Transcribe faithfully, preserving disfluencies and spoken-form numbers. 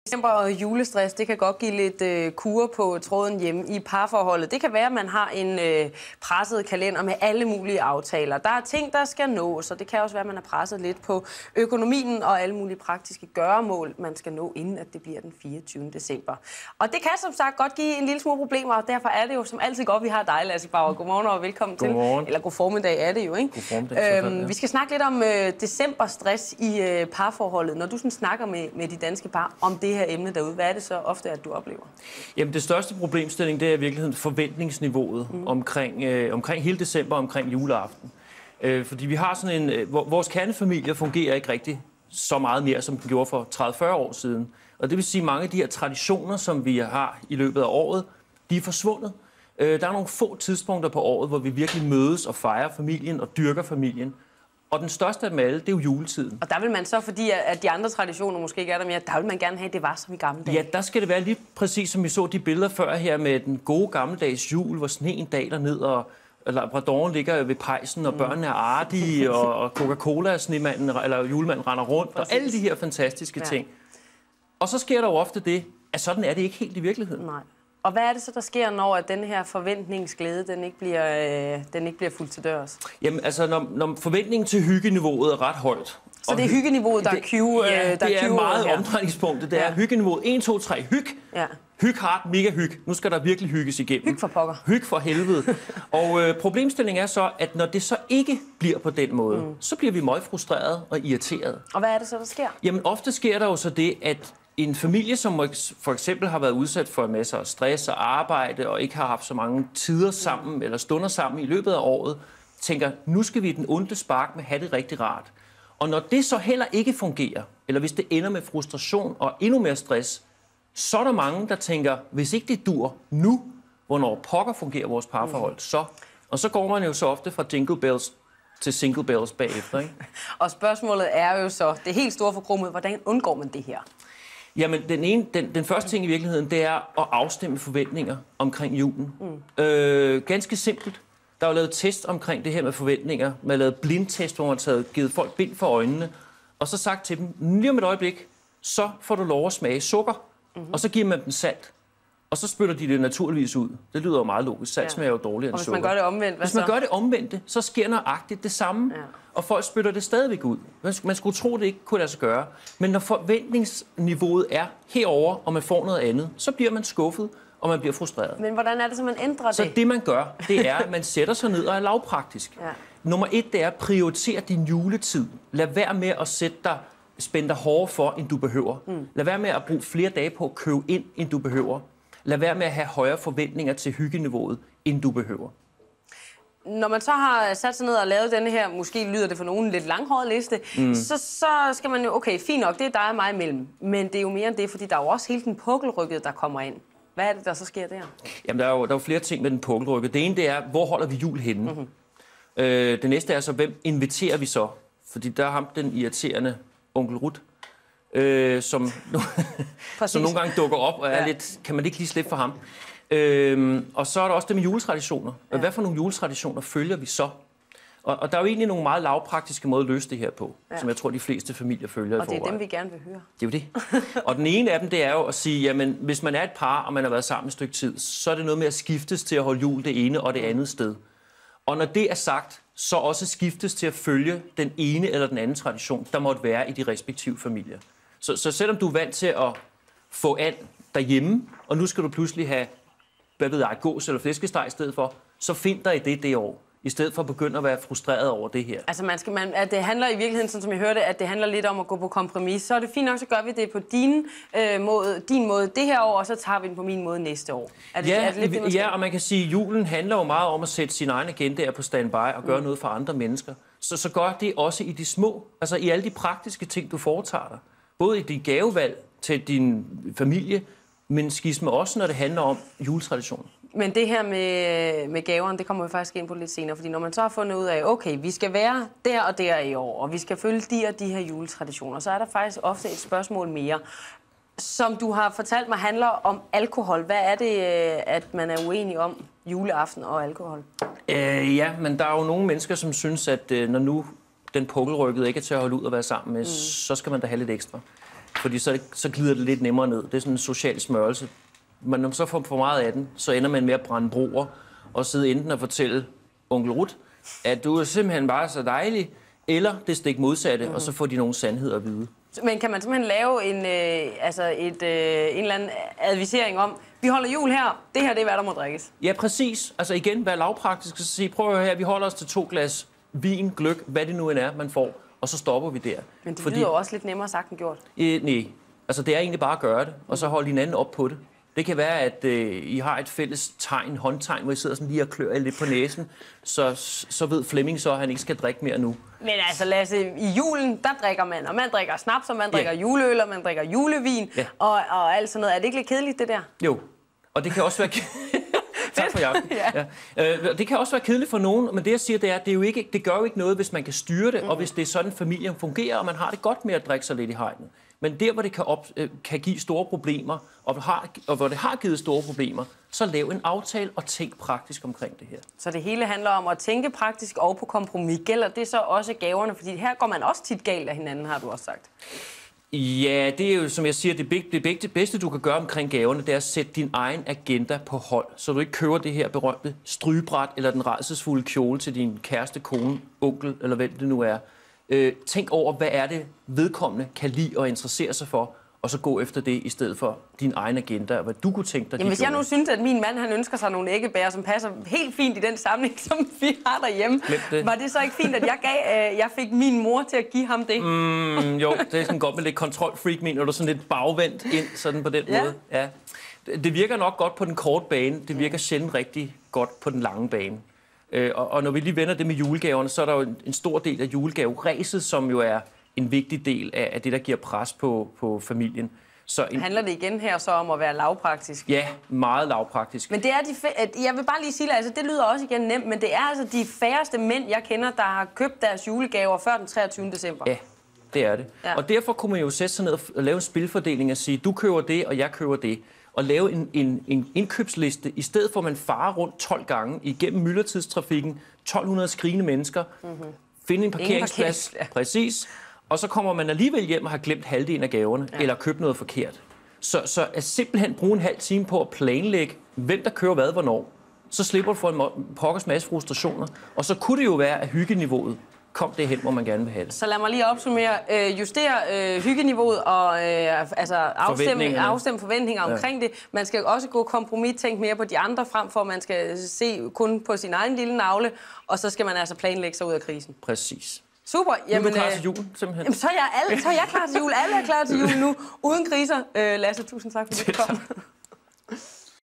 December og julestress, det kan godt give lidt øh, kur på tråden hjemme i parforholdet. Det kan være, at man har en øh, presset kalender med alle mulige aftaler. Der er ting, der skal nås, og det kan også være, at man er presset lidt på økonomien og alle mulige praktiske gøremål, man skal nå, inden at det bliver den fireogtyvende december. Og det kan som sagt godt give en lille smule problemer, og derfor er det jo som altid godt, vi har dig, Lasse Bauer. Godmorgen og velkommen Godmorgen. til. Eller god formiddag er det jo, ikke? God formiddag. Øhm, ja. Vi skal snakke lidt om øh, decemberstress i øh, parforholdet. Når du sådan snakker med, med de danske par om det her emne derude, hvad er det så ofte, at du oplever? Jamen, det største problemstilling, det er i virkeligheden forventningsniveauet mm. omkring, øh, omkring hele december, omkring juleaften. Øh, fordi vi har sådan en... Øh, vores kernefamilie fungerer ikke rigtig så meget mere, som den gjorde for tredive til fyrre år siden. Og det vil sige, at mange af de her traditioner, som vi har i løbet af året, de er forsvundet. Øh, der er nogle få tidspunkter på året, hvor vi virkelig mødes og fejrer familien og dyrker familien. Og den største af dem alle, det er jo juletiden. Og der vil man så, fordi at de andre traditioner måske ikke er der mere, der vil man gerne have, at det var som i gamle dage. Ja, der skal det være lige præcis, som vi så de billeder før her med den gode gammeldags jul, hvor sneen daler ned, og labradoren ligger ved pejsen, og børnene er artige, og Coca-Cola-snemanden, eller julemanden render rundt, præcis. Og alle de her fantastiske ja. ting. Og så sker der jo ofte det, at sådan er det ikke helt i virkeligheden. Nej. Og hvad er det så, der sker, når at den her forventningsglæde, den ikke bliver, øh, den ikke bliver fuldt til dørs? Jamen, altså, når, når forventningen til hyggeniveauet er ret højt. Så det er hyggeniveauet, der er cue? Ja, der det er, er meget her. omdrejningspunktet. Det er ja. hyggeniveauet et, to, tre, hyg. Ja. Hyg hard, mega hyg. Nu skal der virkelig hygges igennem. Hyg for pokker. Hyg for helvede. Og øh, problemstillingen er så, at når det så ikke bliver på den måde, mm. så bliver vi meget frustrerede og irriterede. Og hvad er det så, der sker? Jamen, ofte sker der jo så det, at en familie, som for eksempel har været udsat for en masse stress og arbejde, og ikke har haft så mange tider sammen mm. eller stunder sammen i løbet af året, tænker, nu skal vi i den onde spark med have det rigtig rart. Og når det så heller ikke fungerer, eller hvis det ender med frustration og endnu mere stress, så er der mange, der tænker, hvis ikke det dur nu, hvornår pokker fungerer vores parforhold, mm. så. Og så går man jo så ofte fra jingle bells til single bells bagefter, ikke? Og spørgsmålet er jo så, det helt store for krummet, hvordan undgår man det her? Jamen, den, ene, den, den første ting i virkeligheden, det er at afstemme forventninger omkring julen. Mm. Øh, ganske simpelt. Der er jo lavet test omkring det her med forventninger. Man har lavet blindtest, hvor man har taget, givet folk bind for øjnene, og så sagt til dem, lige om et øjeblik, så får du lov at smage sukker, mm-hmm. og så giver man dem salt. Og så spytter de det naturligvis ud. Det lyder jo meget logisk. Salt ja. smager jo dårligere end sukker. Og hvis man gør det omvendt, hvad Hvis man så? gør det omvendt, så sker nøjagtigt det samme. Ja. Og folk spytter det stadigvæk ud. Man skulle tro, det ikke kunne lade sig gøre. Men når forventningsniveauet er herover, og man får noget andet, så bliver man skuffet, og man bliver frustreret. Men hvordan er det, så man ændrer det? Så det, man gør, det er, at man sætter sig ned og er lavpraktisk. Ja. Nummer et, det er at prioritere din juletid. Lad være med at sætte dig, spænde dig hårdere for, end du behøver. Mm. Lad være med at bruge flere dage på at købe ind, end du behøver. Lad være med at have højere forventninger til hyggeniveauet, end du behøver. Når man så har sat sig ned og lavet denne her, måske lyder det for nogen lidt langhåret liste, mm. så, så skal man jo, okay, fint nok, det er dig og mig imellem. Men det er jo mere end det, fordi der er jo også hele den pukkelrykket, der kommer ind. Hvad er det, der så sker der? Jamen, der er jo, der er jo flere ting med den pukkelrykket. Det ene, det er, hvor holder vi jul henne? Mm-hmm. Øh, det næste er så, hvem inviterer vi så? Fordi der er ham, den irriterende onkel Ruth, øh, som, som nogle gange dukker op og er ja. lidt, kan man ikke lige slippe for ham? Øh, og så er der også det med juletraditioner. Ja. Hvad for nogle juletraditioner følger vi så? Og, og der er jo egentlig nogle meget lavpraktiske måder at løse det her på, ja. som jeg tror, de fleste familier følger og i forvejen. Og det er dem, vi gerne vil høre. Det er jo det. Og den ene af dem, det er jo at sige, jamen, hvis man er et par, og man har været sammen et stykke tid, så er det noget med at skiftes til at holde jul det ene og det andet sted. Og når det er sagt, så også skiftes til at følge den ene eller den anden tradition, der måtte være i de respektive familier. Så, så selvom du er vant til at få and derhjemme, og nu skal du pludselig have, hvad ved jeg, gås eller flæskesteg i stedet for, så find dig i det det år, i stedet for at begynde at være frustreret over det her. Altså, man skal, man, at det handler i virkeligheden, sådan som jeg hørte, at det handler lidt om at gå på kompromis. Så er det fint nok, så gør vi det på din, øh, måde, din måde det her år, og så tager vi den på min måde næste år. Er det, ja, er det lidt, det, ja, og man kan sige, at julen handler jo meget om at sætte sin egen agenda på standby og gøre mm. noget for andre mennesker. Så, så gør det også i de små, altså i alle de praktiske ting, du foretager dig. Både i dit gavevalg til din familie, men skisme også, når det handler om juletraditioner. Men det her med, med gaverne, det kommer vi faktisk ind på lidt senere, fordi når man så har fundet ud af, okay, vi skal være der og der i år, og vi skal følge de og de her juletraditioner, så er der faktisk ofte et spørgsmål mere, som du har fortalt mig handler om alkohol. Hvad er det, at man er uenig om juleaften og alkohol? Øh, ja, men der er jo nogle mennesker, som synes, at når nu den pukkelrykkede ikke er til at holde ud og være sammen med, mm. så skal man da have lidt ekstra. fordi så, så glider det lidt nemmere ned. Det er sådan en social smørelse. Men når man så får for meget af den, så ender man med at brænde broer og sidde enten og fortælle onkel Ruth, at du er simpelthen bare så dejlig, eller det stik modsatte, mm. og så får de nogle sandheder at vide. Men kan man simpelthen lave en, øh, altså et, øh, en eller anden advisering om, vi holder jul her, det her det er, hvad der må drikkes? Ja, præcis. Altså igen, vær lavpraktisk og sige, prøv at høre her, vi holder os til to glas vin, gløgg, hvad det nu end er, man får, og så stopper vi der. Men det Fordi, lyder jo også lidt nemmere sagt end gjort. Øh, nej, altså det er egentlig bare at gøre det, og så holde hinanden op på det. Det kan være, at øh, I har et fælles tegn, håndtegn, hvor I sidder sådan lige og klør lidt på næsen, så, så ved Flemming så, at han ikke skal drikke mere nu. Men altså Lasse, i julen, der drikker man, og man drikker snaps, og man drikker ja. juleøl, og man drikker julevin, ja. og, og alt sådan noget. Er det ikke lidt kedeligt, det der? Jo, og det kan også være... Tak for jer. ja. Ja. Øh, det kan også være kedeligt for nogen, men det jeg siger, det er, det, er jo ikke, det gør jo ikke noget, hvis man kan styre det, mm-hmm. og hvis det er sådan, familien fungerer, og man har det godt med at drikke sig lidt i hegnet. Men der, hvor det kan, op, øh, kan give store problemer, og, har, og hvor det har givet store problemer, så lav en aftale og tænk praktisk omkring det her. Så det hele handler om at tænke praktisk og på kompromis. Gælder det så også gaverne? Fordi her går man også tit galt af hinanden, har du også sagt. Ja, det er jo, som jeg siger, det, big, det, det bedste, du kan gøre omkring gaverne, det er at sætte din egen agenda på hold, så du ikke køber det her berømte strygebræt eller den rædselsfulde kjole til din kæreste, kone, onkel eller hvem det nu er. Øh, tænk over, hvad er det vedkommende kan lide og interessere sig for, og så gå efter det i stedet for din egen agenda, og hvad du kunne tænke dig. Jamen, hvis jeg nu synes, at min mand han ønsker sig nogle æggebær, som passer helt fint i den samling, som vi har derhjemme, det. Var det så ikke fint, at jeg, gav, øh, jeg fik min mor til at give ham det? Mm, jo, det er sådan godt med lidt kontrolfreak, men når du sådan lidt bagvendt ind sådan på den ja. måde. Ja. Det virker nok godt på den korte bane, det virker sjældent rigtig godt på den lange bane. Øh, og, og når vi lige vender det med julegaverne, så er der jo en, en stor del af julegaveræset, som jo er en vigtig del af, af det, der giver pres på, på familien. Så en... Handler det igen her så om at være lavpraktisk? Ja, meget lavpraktisk. Men det er de, jeg vil bare lige sige, altså det lyder også igen nemt, men det er altså de færreste mænd, jeg kender, der har købt deres julegaver før den treogtyvende december. Ja, det er det. Ja. Og derfor kunne man jo sætte sig ned og lave en spilfordeling og sige, du køber det, og jeg køber det. Og lave en, en, en indkøbsliste, i stedet for at man farer rundt tolv gange igennem myldretidstrafikken, tolv hundrede skrigende mennesker, mm-hmm. finde en parkeringsplads, ja. Præcis, og så kommer man alligevel hjem og har glemt halvdelen af gaverne, ja. Eller købt noget forkert. Så, så at simpelthen bruge en halv time på at planlægge, hvem der kører hvad, hvornår, så slipper du for en pokkers masse frustrationer, og så kunne det jo være, at hyggeniveauet kom det hen, hvor man gerne vil have det. Så lad mig lige opsummere. Øh, justere øh, hyggeniveauet og øh, altså afstemme, afstemme forventninger omkring ja. Det. Man skal også gå kompromis, tænke mere på de andre, frem for at man skal se kun på sin egen lille navle, og så skal man altså planlægge sig ud af krisen. Præcis. Super. Jamen, nu er du klar til julen, simpelthen. Jamen, så er jeg, alle, så er jeg klar til jul. Alle er klar til jul nu, uden kriser. Øh, Lasse, tusind tak, fordi du kom.